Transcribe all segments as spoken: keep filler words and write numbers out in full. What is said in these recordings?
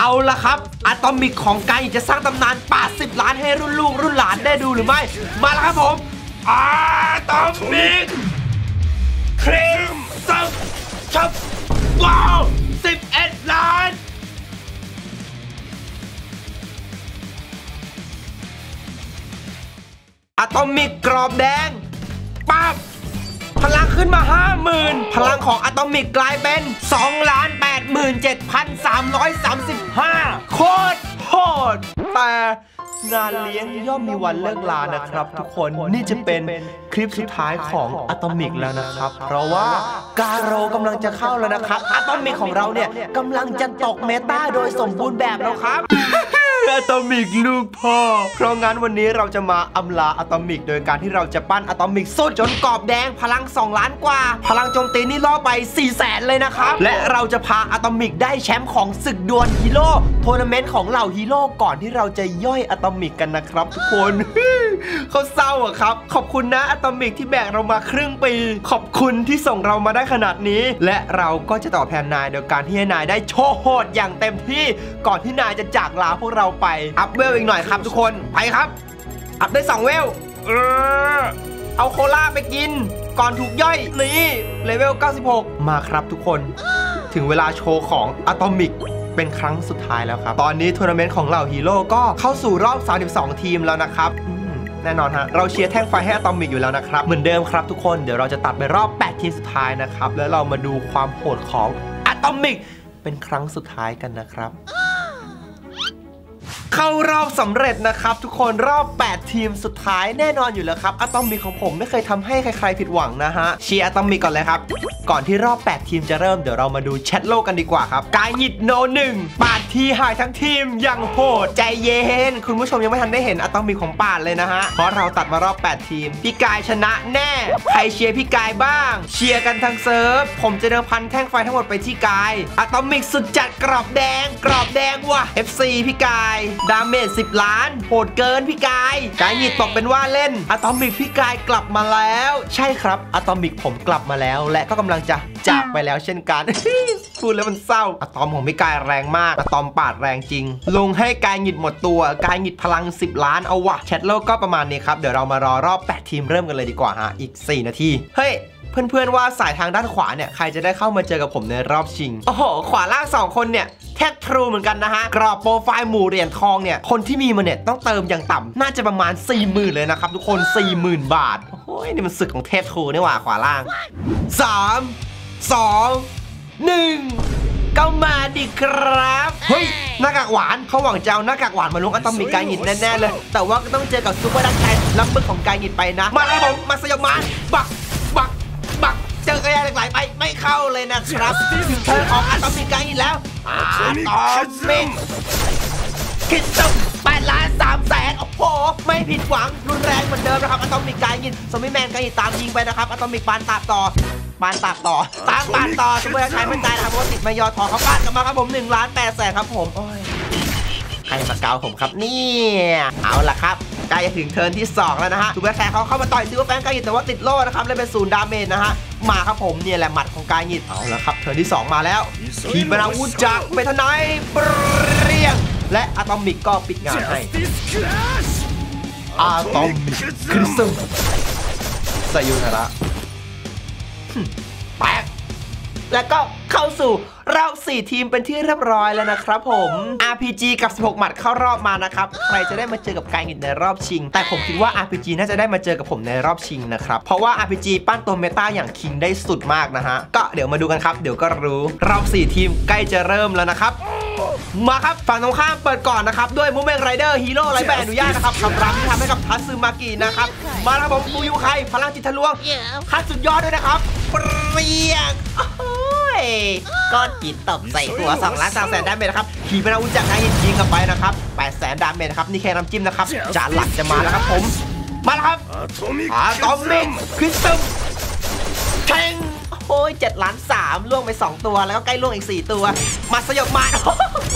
เอาละครับอะตอมิกของกายจะสร้างตำนานแปดสิบล้านให้รุ่นลูกรุ่นหลานได้ดูหรือไม่มาแล้วครับผมอะตอมิกครีมซับชับว้าวสิบเอ็ดล้านอะตอมิกกรอบแดงปั๊บพลังขึ้นมา ห้าหมื่น พลังของอะตอมิกกลายเป็น สองล้านแปดหมื่นเจ็ดพันสามร้อยสามสิบห้า โคตรโหดแต่งานเลี้ยงย่อมมีวันเลิกลานะครับทุกคนนี่จะเป็นคลิปสุดท้ายของอะตอมิกแล้วนะครับเพราะว่ากาโรกำลังจะเข้าแล้วนะครับอะตอมิกของเราเนี่ยกำลังจะตกเมตาโดยสมบูรณ์แบบแล้วครับอะตอมิกลูกพ่อเพราะงั้นวันนี้เราจะมาอำลาอะตอมิกโดยการที่เราจะปั้นอะตอมิกสุดจนกรอบแดงพลังสองล้านกว่าพลังโจมตีนี่ล่อไปสี่แสนเลยนะครับและเราจะพาอะตอมิกได้แชมป์ของศึกดวลฮีโร่ทัวร์นาเมนต์ของเหล่าฮีโร่ก่อนที่เราจะย่อยอะตอมิกกันนะครับทุกคนเขาเศร้าอะครับขอบคุณนะอะตอมิกที่แบกเรามาครึ่งปีขอบคุณที่ส่งเรามาได้ขนาดนี้และเราก็จะตอบแทนนายโดยการที่ให้นายได้โชว์โหดอย่างเต็มที่ก่อนที่นายจะจากลาพวกเราไปอัพเวลอีกหน่อยครับทุกคนไปครับอัพได้สองเวลเออเอาโคลาไปกินก่อนถูกย่อยนี่เลเวลเก้าสิบหกมาครับทุกคนถึงเวลาโชว์ของอะตอมิกเป็นครั้งสุดท้ายแล้วครับตอนนี้ทัวร์นาเมนต์ของเหล่าฮีโร่ก็เข้าสู่รอบสามสิบสองทีมแล้วนะครับแน่นอนฮะเราเชียร์แท่งไฟให้อะตอมิกอยู่แล้วนะครับเหมือนเดิมครับทุกคนเดี๋ยวเราจะตัดไปรอบแปดทีมสุดท้ายนะครับแล้วเรามาดูความโหดของอะตอมิกเป็นครั้งสุดท้ายกันนะครับเข้ารอบสำเร็จนะครับทุกคนรอบแปดทีมสุดท้ายแน่นอนอยู่แล้วครับอะตอมิกของผมไม่เคยทำให้ใครๆผิดหวังนะฮะเชียร์อะตอมิกก่อนเลยครับก่อนที่รอบแปดทีมจะเริ่มเดี๋ยวเรามาดูแชทโลกกันดีกว่าครับกายหยิดโนหนึ่งปาดทีหายทั้งทีมอย่างโหดใจเย็นคุณผู้ชมยังไม่ทันได้เห็นอะตอมิกของปาดเลยนะฮะเพราะเราตัดมารอบแปดทีมพี่กายชนะแน่ใครเชียร์พี่กายบ้างเชียร์กันทั้งเซิร์ฟผมจะเดิมพันแท่งไฟทั้งหมดไปที่กายอะตอมิกสุดจัดกรอบแดงกรอบแดงว่ะ เอฟ ซี พี่กายดาเมจสิบล้านโหดเกินพี่กายกายหยิดตกเป็นว่าเล่นอะตอมิกพี่กายกลับมาแล้วใช่ครับอะตอมิกผมกลับมาแล้วและก็กำลังจะจากไปแล้วเช่นกัน พูดแล้วมันเศร้าอะตอมของพี่กายแรงมากอะตอมปาดแรงจริงลงให้กายหยิดหมดตัวกายหยิดพลังสิบล้านเอาวะแชทโลกก็ประมาณนี้ครับเดี๋ยวเรามารอรอบแปดทีมเริ่มกันเลยดีกว่าฮะอีกสี่นาทีเฮ้ยเพื่อนๆว่าสายทางด้านขวาเนี่ยใครจะได้เข้ามาเจอกับผมในรอบชิงโอ้โหขวาล่างสองคนเนี่ยแท็กทรูเหมือนกันนะฮะกรอบโปรไฟล์หมู่เหรียญทองเนี่ยคนที่มีมาเนี่ยต้องเติมอย่างต่ำน่าจะประมาณ สี่หมื่น เลยนะครับทุกคน สี่หมื่น บาทโอ้ยนี่มันศึกของเทพทรูนี่หว่าขวาล่างสาม สอง หนึ่งก็มาดิครับเฮ้ยหน้ากากหวานเขาหวังจะเอาหน้ากากหวานมาลงอะตอมิกกายหยิดแน่ๆเลยแต่ว่าก็ต้องเจอกับซูเปอร์ดักแคนรับมือของกายหยิดไปนะมาแล้วผมมาสยบมานบักบักบักเจอกระยาไหลไปไม่เข้าเลยนะครับถึงเธอของอะตอมิกกายหยิดแล้วอะตอมิกคิดตึ้งแปดล้านสามแสนโอ้โหไม่ผิดหวังรุนแรงเหมือนเดิมนะครับอะตอมิกกายหยิดสมิธแมนกายหยิดตามยิงไปนะครับอะตอมิกปานตาบต่อบานตากต่อตามบานต่อสมมติใช้ไม่ตายนะครับเพราะติดมายอทอเขาปาดกลับมาครับผมหนึ่งล้านแปดแสนครับผมโอ้ยใครมาเกาผมครับนี่เอาล่ะครับใกล้จะถึงเทิร์นที่สองแล้วนะฮะถูกแบทแทนเขาเข้ามาต่อยซิวแฟนกายหยิดแต่ว่าติดโล่นะครับเลยเป็นศูนย์ดาเมจนะฮะมาครับผมเนี่ยแหละหมัดของกายหยิดเอาละครับเทิร์นที่สองมาแล้วทีมอาวุธจากเมทานายเปรี้ยงและอะตอมิกก็ปิดงานให้อะตอมิกคริสตัลไซยุนาระแปะแล้วก็เข้าสู่รอบสี่ทีมเป็นที่เรียบร้อยแล้วนะครับผม อาร์ พี จี กับสิบหกหมัดเข้ารอบมานะครับใครจะได้มาเจอกับกายหยิดในรอบชิงแต่ผมคิดว่า อาร์ พี จี น่าจะได้มาเจอกับผมในรอบชิงนะครับเพราะว่า อาร์ พี จี ปั้นตัวเมตาอย่างคิงได้สุดมากนะฮะก็เดี๋ยวมาดูกันครับเดี๋ยวก็รู้รอบสี่ทีมใกล้จะเริ่มแล้วนะครับมาครับฝั่งตรงข้ามเปิดก่อนนะครับด้วยมูเมนต์ไรเดอร์ฮีโร่ไรใบอนุญาตนะครับคำรามที่ทำให้กับทัตสึมากินะครับมาแล้วผมฟูยูไคพลังจิตทะลวงขั้นสุดยอดด้วยนะครับเปรี้ยงก้อนหินตบใส่หัวสองล้านสามแสนดาเมจนะครับขี่เป็นอาวุธจากกายหยิดยิงกันไปนะครับแปดแสนดาเมจนะครับนี่แค่น้ำจิ้มนะครับจานหลักจะมาแล้วครับผมมาแล้วครับอะตอมิกคริสตัลแทงโอ้ยเจ็ดล้านสามล่วงไปสองตัวแล้วก็ใกล้ล่วงอีกสี่ตัวมาสยบมา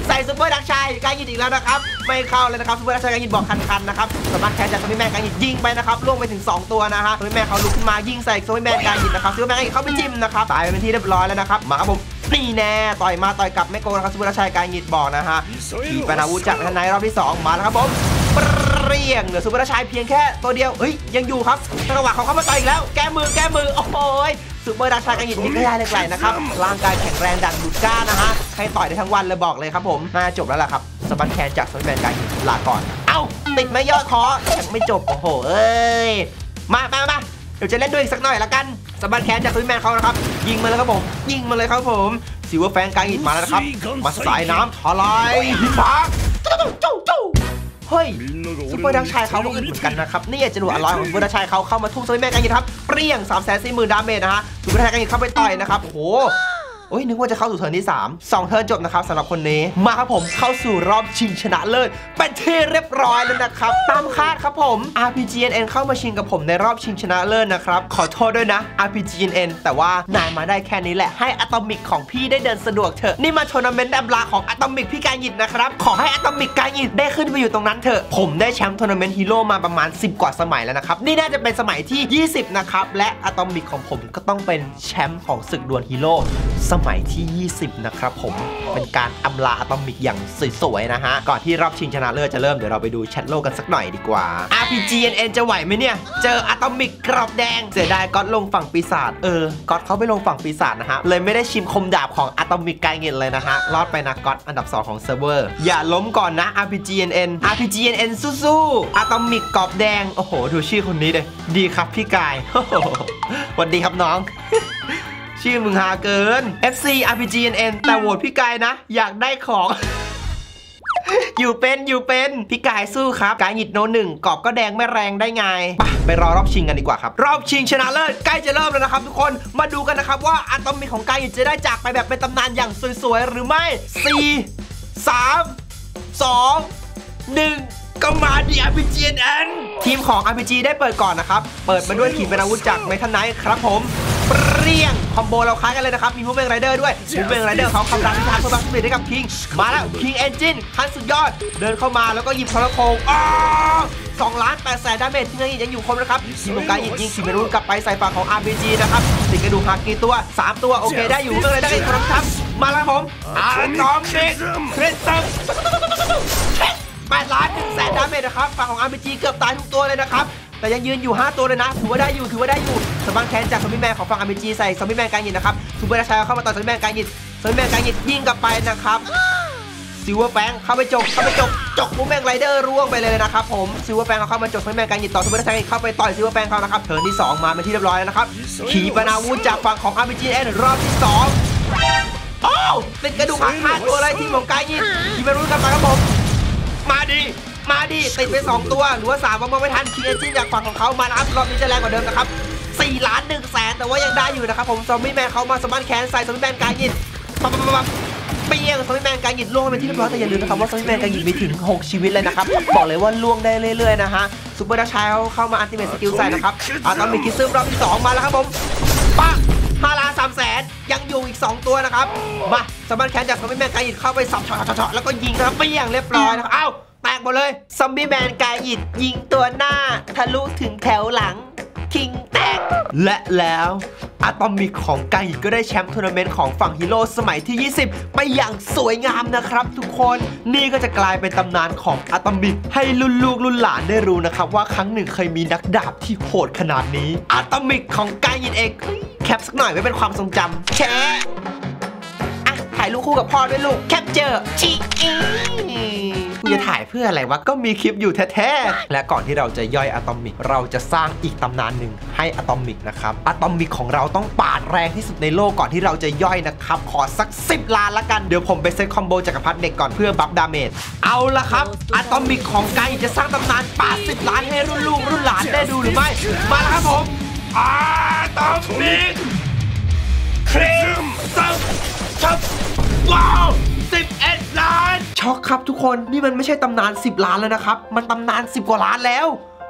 ใส่ซูเปอร์ดักชัยการยิงอีกแล้วนะครับไม่เข้าเลยนะครับซูเปอร์ดักชัยการยิงบอกคันๆนะครับสามารถแคนจากซอมบี้แมนการยิงยิงไปนะครับล่วงไปถึงสองตัวนะฮะซอมบี้แมนเขาลุกขึ้นมายิงใส่ซอมบี้แมนการยิงนะครับซอมบี้แมนการยิงเข้าไปจิ้มนะครับตายเป็นที่เรียบร้อยแล้วนะครับมาครับผมนี่แน่ต่อยมาต่อยกลับไม่โกงนะครับซูเปอร์ดักชัยการยิงบอกนะฮะขี่ปนาวุธจากทนายรอบที่สองมาแล้วครับผมเรียงเหลือซูเปอร์ดักชัยเพียงแค่ตัวเดียวเฮ้ยยังอยู่ครับจังหวะเขาเข้ามาต่อยอีกแล้วแก้มือแก้มือโอ้โหซูเปอร์ดักชัยการยิงยิงไม่ได้เลยไกลนะครับร่างกายแข็งแรงดันดุดก้านะฮะใครต่อยได้ทั้งวันเลยบอกเลยครับผมน่าจบแล้วล่ะครับสปันแคนจากซอมบี้แมนการยิงลาก่อนเอ้าติดไม่ยอดคอยังไม่จบโอ้โหเอ้ยมามามาเดี๋ยวจะเล่นด้วยอีกสักหน่อยละกันสปันแคนจากซอมบี้แมนเขานะครับยิงมาเลยครับผมยิงมาเลยครับผมซิลเวอร์แฟงการยิงมาแล้วนะครับมาสายน้ำทลายหิมะจู้จู้เฮ้ยซูเปอร์ดักชัยเขาก็อึดเหมือนกันนะครับนี่จะดูอร่อยของซูเปอร์ดักชัยเขาเข้ามาทุ่มซอมบี้แมนการยิงครับเปรี้ยง สามแสนสี่หมื่น ดาเมจนะฮะซูเปอร์ดักชัยการยิงเข้าไปต่อยนะครับโอ้โหโอ้ยนึกว่าจะเข้าสู่เทิร์นที่สาม สองเทิร์นจบนะครับสำหรับคนนี้มาครับผมเข้าสู่รอบชิงชนะเลิศเป็นที่เรียบร้อยแล้วนะครับตามคาดครับผม อาร์ พี จี เอ็น เอ็น เข้ามาชิงกับผมในรอบชิงชนะเลิศนะครับขอโทษด้วยนะ อาร์ พี จี เอ็น เอ็น แต่ว่านายมาได้แค่นี้แหละให้อะตอมิกของพี่ได้เดินสะดวกเถอะนี่มาทัวร์นาเมนต์ดับลาของอะตอมิกพี่การยิดนะครับขอให้อะตอมิกการยิดได้ขึ้นไปอยู่ตรงนั้นเถอะผมได้แชมป์ทัวร์นาเมนต์ฮีโร่มาประมาณสิบกว่าสมัยแล้วนะครับนี่น่าจะเป็นสมัยที่ยี่สิบนะครับและอะตอมิกของผมก็ต้องเป็นแชมป์ของศึกดวลฮีโร่สมัยที่ยี่สิบนะครับผมเป็นการอำลาอะตอมิกอย่างสวยๆนะฮะก่อนที่รอบชิงชนะเลิศจะเริ่มเดี๋ยวเราไปดูแชทโลกกันสักหน่อยดีกว่า อาร์ พี จี เอ็น เอ็น จะไหวไหมเนี่ยเจออะตอมิกกรอบแดงเสียดายก๊อตลงฝั่งปีศาจเออก๊อตเขาไปลงฝั่งปีศาจนะฮะเลยไม่ได้ชิมคมดาบของอะตอมิกไกเงินเลยนะฮะรอดไปนะก๊อตอันดับสองของเซิร์ฟเวอร์อย่าล้มก่อนนะ อาร์ พี จี เอ็น เอ็น อาร์ พี จี เอ็น เอ็น สู้ๆอะตอมิกกรอบแดงโอ้โหดูชื่อคนนี้เลยดีครับพี่กายสวัสดีครับน้องชื่อมึงฮาเกิน เอฟ ซี อาร์ พี จี เอ็น เอ็น แต่โหวตพี่กายนะอยากได้ของ อยู่เป็นอยู่เป็นพี่กายสู้ครับกายหยิดโนหนึ่งกรอบก็แดงไม่แรงได้ไงไปไปรอรอบชิงกันดีกว่าครับรอบชิงชนะเลิศใกล้จะเริ่มแล้วนะครับทุกคนมาดูกันนะครับว่าอะตอมิกของกายหยิดจะได้จากไปแบบเป็นตำนานอย่างสวยๆหรือไม่สี่ สาม สอง หนึ่งก็มาดิ อาร์ พี จี เอ็น เอ็น ทีมของ อาร์ พี จี ได้เปิดก่อนนะครับเปิดมาด้วยขีปนาวุธจากเมทัลไนท์ครับผมเปรี้ยงคอมโบเราคล้ายกันเลยนะครับมีมูฟเมนไรเดอร์ด้วยมูฟเมนไรเดอร์เขาคำรามพิธาเพื่อบัฟสปีดให้กับคิงมาแล้วคิงเอนจินขั้นสุดยอดเดินเข้ามาแล้วก็หยิบโทรโขงอ๋อสองล้านแปดแสนดาเมจที่ยังยังอยู่ครบนะครับทีมของกายยิงยิงขีปนาวุธกลับไปใส่ฝั่งของ อาร์ พี จี นะครับติดกระดูกหักกี่ตัวสามตัวโอเคได้อยู่มูฟเมนไรเดอร์อีกคนครับมาแล้วผมอาร์ตอมนิกคริสตัลแปดล้านหนึ่งแสนดาเมจนะครับฝั่งของ อาร์ พี จี เกือบตายทุกตัวเลยนะครับแต่ยังยืนอยู่ห้าตัวเลยนะถือว่าได้อยู่ถือว่าได้อยู่สปันแคนจากซอมบี้แมนของฝั่ง อาร์ พี จี ใส่ซอมบี้แมนการยิงนะครับซูเปอร์ดักชัยเข้ามาต่อซอมบี้แมนการยิงซอมบี้แมนการยิงยิงกลับไปนะครับซิลเวอร์แฟงเข้าไปจกเข้าไปจกจกมูแมนไรเดอร์ร่วงไปเลยนะครับผมซิลเวอร์แฟงเข้ามาจกซอมบี้แมนการยิงต่อซูเปอร์ดักชัยเข้าไปต่อยซิลเวอร์แฟงเขานะครับเทิร์นที่สองมาเป็นที่เรียบร้อยแล้วนะครับขีปนาวุธจากฝั่งของ อาร์ พี จี เอ็น รอบที่สองโอ้ติดกระดูกหักห้าตัวเลยทีมของการยิงขีปนาวุธกลับมาครับผมมาดีมาดิติดไปสองตัวหรือว่าสามมองไม่ทันคิงเอนจินจากฝั่งของเขามานะครับรอบนี้จะแรงกว่าเดิมนะครับสี่ล้านหนึ่งแสนแต่ว่ายังได้อยู่นะครับผมซอมบี้แมนเขามาสมันแคนใส่ซอมบี้แมนการยินปั๊บปั๊บปั๊บเปี้ยงซอมบี้แมนการยินล่วงไปที่เรียบร้อยแต่อย่าลืมนะครับว่าซอมบี้แมนการยินมีถึงหกชีวิตเลยนะครับบอกเลยว่าล่วงได้เรื่อยๆนะฮะซูเปอร์ดักชัยเขาเข้ามาอัลติเมทสกิลใส่นะครับอ่าตอนมีคิสซึมรอบที่สองมาแล้วครับผมปั๊บห้าล้านสามแสนยังอยู่อีกสองตัวนะครับมาสมันแคนจากซอมบี้แมนการยินเข้าไปสับช็อตๆแล้วก็ยิงนะครับเปี้ยงเรียบร้อยนะครับเอ้าแตกหมดเลยซอมบี้แมนกายหยิดยิงตัวหน้าทะลุถึงแถวหลังคิงแตกและแล้วอะตอมิกของกายหยิดก็ได้แชมป์ทัวร์นาเมนต์ของฝั่งฮีโร่สมัยที่ยี่สิบไปอย่างสวยงามนะครับทุกคนนี่ก็จะกลายเป็นตำนานของอะตอมิกให้รุ่นลูกรุ่นหลานได้รู้นะครับว่าครั้งหนึ่งเคยมีนักดาบที่โหดขนาดนี้อะตอมิกของกายหยิดเองแคปสักหน่อยไว้เป็นความทรงจำแชร์ถ่ายรูปคู่กับพ่อด้วยลูกแคปเจอร์ชิอีกูจะถ่ายเพื่ออะไรวะก็มีคลิปอยู่แท้ๆและก่อนที่เราจะย่อยอะตอมิกเราจะสร้างอีกตำนานหนึ่งให้อะตอมิกนะครับอะตอมิกของเราต้องปาดแรงที่สุดในโลกก่อนที่เราจะย่อยนะครับขอสักสิบล้านละกันเดี๋ยวผมไปเซตคอมโบจักรพรรดิเด็กก่อนเพื่อบัฟดาเมจเอาละครับอะตอมิกของไกจะสร้างตำนานปาดสิบล้านให้รุ่นลูกรุ่นหลานได้ดูหรือไม่มาแล้วครับผมอะตอมิกครีมซับช็อปว้าวสิบเอ็ดล้านช็อกครับทุกคนนี่มันไม่ใช่ตำนานสิบล้านแล้วนะครับมันตำนานสิบกว่าล้านแล้ว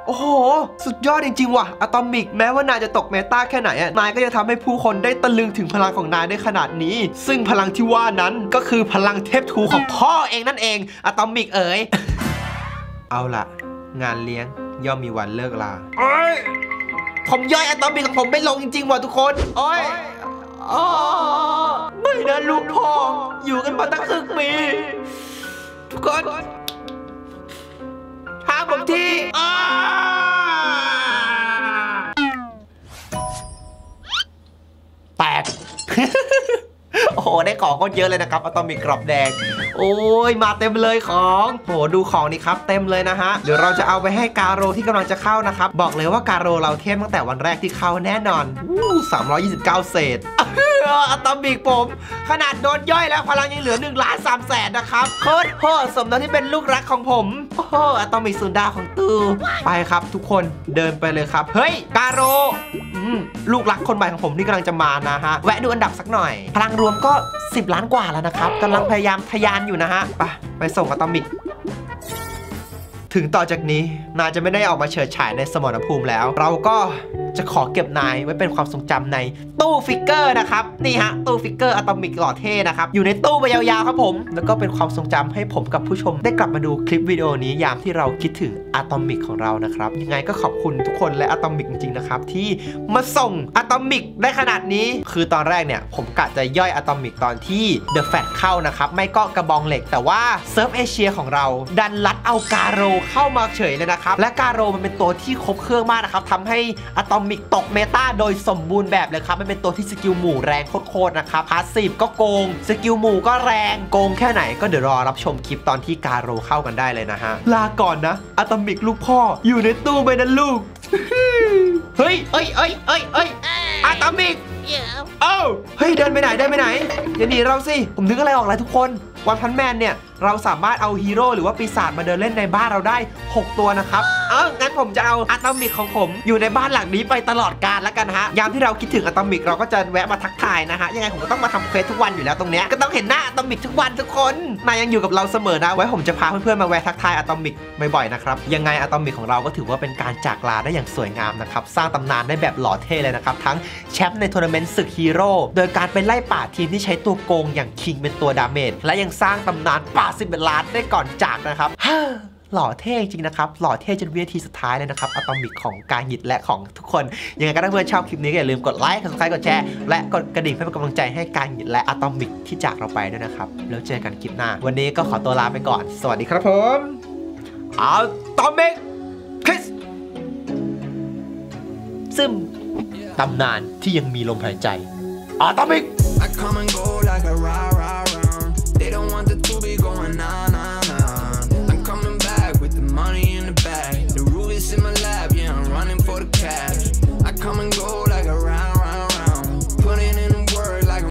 โอ้โหสุดยอดจริงๆว่ะอะตอมิกแม้ว่านายจะตกเมตาแค่ไหนอะนายก็จะทำให้ผู้คนได้ตะลึงถึงพลังของนายได้ขนาดนี้ซึ่งพลังที่ว่านั้นก็คือพลังเทพทูของพ่อเองนั่นเองอะตอมิกเอ๋ย เอาล่ะงานเลี้ยงย่อมมีวันเลิกลาโอ้ยผมย่อยอะตอมิกของผมไม่ลงจริงๆว่ะทุกคนโอ้ยอ๋อไม่นะลูกพ่ออยู่กันมาตั้งครึ่งปีทุกคนห้ามผมทีแตก โอ้โหได้ของก็เยอะเลยนะครับอะตอมิกกรอบแดงโอ้ยมาเต็มเลยของโหดูของนี่ครับเต็มเลยนะฮะเดี๋ยวเราจะเอาไปให้กาโรที่กำลังจะเข้านะครับบอกเลยว่าการโรเราเทพตั้งแต่วันแรกที่เข้าแน่นอนสามร้อยยี่สิบเก้าเศษอะตอมิกผมขนาดโดนย่อยแล้วพลังยังเหลือหนึ่งล้านสามแสนนะครับโคตรโหดสมแล้วที่เป็นลูกรักของผมโอ้โหอะตอมิกสุดาของตูไปครับทุกคนเดินไปเลยครับเฮ้ยกาโรลูกรักคนใหม่ของผมที่กำลังจะมานะฮะแวะดูอันดับสักหน่อยพลังรวมก็สิบล้านกว่าแล้วนะครับกำลังพยายามทะยานอยู่นะฮะไปไปส่งอะตอมิกถึงต่อจากนี้นายจะไม่ได้ออกมาเฉิดฉายในสมรภูมิแล้วเราก็จะขอเก็บนายไว้เป็นความทรงจำในตู้ฟิกเกอร์นะครับนี่ฮะตู้ฟิกเกอร์อะตอมิกหล่อเท่นะครับอยู่ในตู้ไปยาวๆครับผมแล้วก็เป็นความทรงจำให้ผมกับผู้ชมได้กลับมาดูคลิปวิดีโอนี้ยามที่เราคิดถึงอะตอมิกของเรานะครับยังไงก็ขอบคุณทุกคนและอะตอมิกจริงๆนะครับที่มาส่งอะตอมิกได้ขนาดนี้คือตอนแรกเนี่ยผมกะจะย่อยอะตอมิกตอนที่เดอะแฟตเข้านะครับไม่ก็กระบองเหล็กแต่ว่าเซิร์ฟเอเชียของเราดันลัดเอากาโรเข้ามาเฉยเลยนะครับและกาโรมันเป็นตัวที่ครบเครื่องมากนะครับทำให้อะตอมิกตกเมตาโดยสมบูรณ์แบบเลยครับมันเป็นตัวที่สกิลหมู่แรงโคตรๆนะครับพาสซีฟก็โกงสกิลหมู่ก็แรงโกงแค่ไหนก็เดี๋ยวรอรับชมคลิปตอนที่กาโรเข้ากันได้เลยนะฮะลาก่อนนะอะตอมิกลูกพ่ออยู่ในตู้ไปนะลูก เฮ้ยเอ้ยเอ้ยเอ้ยเอ้ยอะตอมิกเอ้าเฮ้ยเดินไปไหนเดินไปไหนอย่าหนีเราสิผมนึกอะไรออกแล้วทุกคนวันพันแมนเนี่ยเราสามารถเอาฮีโร่หรือว่าปีศาจมาเดินเล่นในบ้านเราได้หกตัวนะครับเอองั้นผมจะเอาอะตอมิกของผมอยู่ในบ้านหลังนี้ไปตลอดกาลแล้วกันฮะยามที่เราคิดถึงอะตอมิกเราก็จะแวะมาทักทายนะฮะยังไงผมก็ต้องมาทำเควสทุกวันอยู่แล้วตรงเนี้ยก็ต้องเห็นหน้าอะตอมิกทุกวันทุกคนนายยังอยู่กับเราเสมอนะไว้ผมจะพาเพื่อนๆมาแวะทักทายอะตอมิกบ่อยๆนะครับยังไงอะตอมิกของเราก็ถือว่าเป็นการจากลาได้อย่างสวยงามนะครับสร้างตำนานได้แบบหล่อเท่เลยนะครับทั้งแชมป์ในทัวร์นาเมนต์ศึกฮีโร่โดยการไปไล่ป่าทีมที่ใช้ตัวโกงอย่างคิงเป็นตัวดาเมจและยังสร้างตำนานป่าสิบเป็นล้านได้ก่อนจากนะครับหล่อเท่จริงนะครับหล่อเท่จนวินาทีสุดท้ายเลยนะครับอะตอมิกของการหยิดและของทุกคนยังไงก็ถ้าเพื่อนชอบคลิปนี้ก็อย่าลืมกดไลค์กดซับสไครต์กดแชร์และกดกระดิ่งเพื่อเป็นกำลังใจให้การหยิดและอะตอมิกที่จากเราไปด้วยนะครับแล้วเจอกันคลิปหน้าวันนี้ก็ขอตัวลาไปก่อนสวัสดีครับผมอะตอมิกคริสซึมตำนานที่ยังมีลมหายใจอะตอมิก